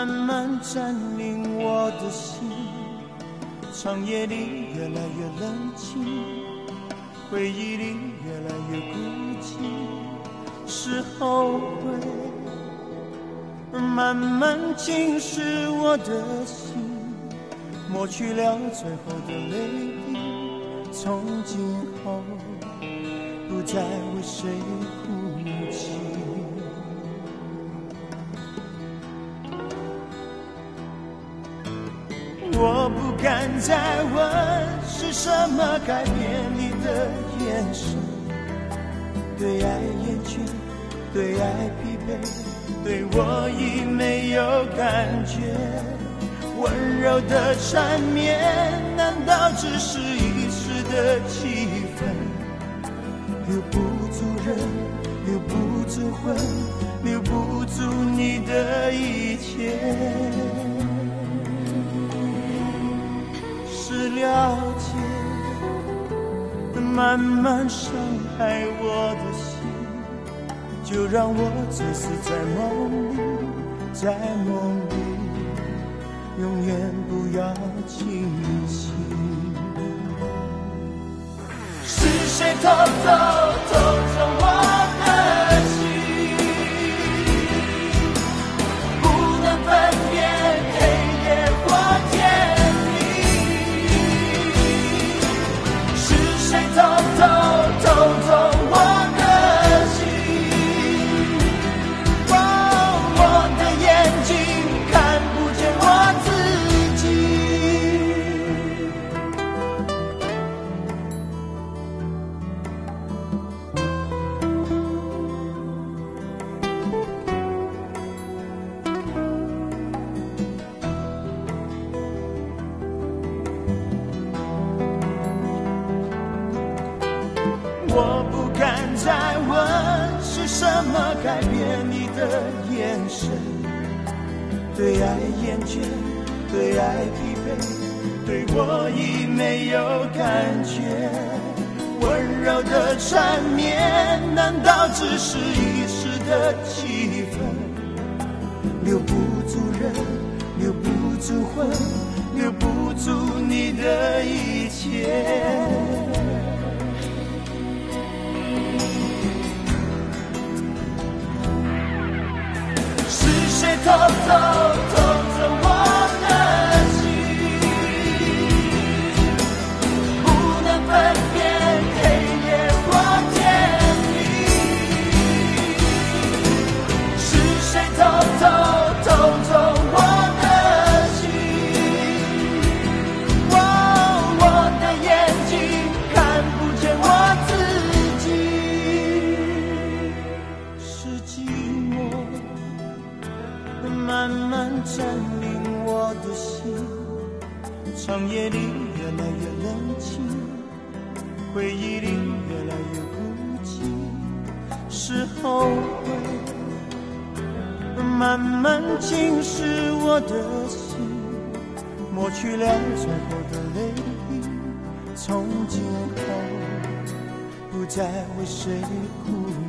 慢慢占领我的心，长夜里越来越冷清，回忆里越来越孤寂，是后悔慢慢侵蚀我的心，抹去了最后的泪滴，从今后不再为谁哭泣。我不敢再问是什么改变你的眼神，对爱厌倦，对爱疲惫，对我已没有感觉。温柔的缠绵难道只是一时的气氛，留不住人，留不住魂，留不住你的一切。是了解慢慢伤害我的心，就让我醉死在梦里，在梦里永远不要清醒。是谁偷走我的心，不能分辨黑夜或天明。是谁偷走我的心，我的眼睛看不见我自己。我不敢再问是什么改变你的眼神，对爱厌倦，对爱疲惫，对我已没有感觉。温柔的缠绵难道只是一时的气氛，留不住人，留不住魂，留不住你的一切。是谁偷走我的心，不能分辨黑夜或天明。是谁偷走我的心，我的眼睛看不见我自己。是寂寞慢慢占领我的心，长夜里越来越冷清，回忆里越来越孤寂，是后悔慢慢侵蚀我的心，抹去了最后的泪滴，从今后不再为谁哭泣。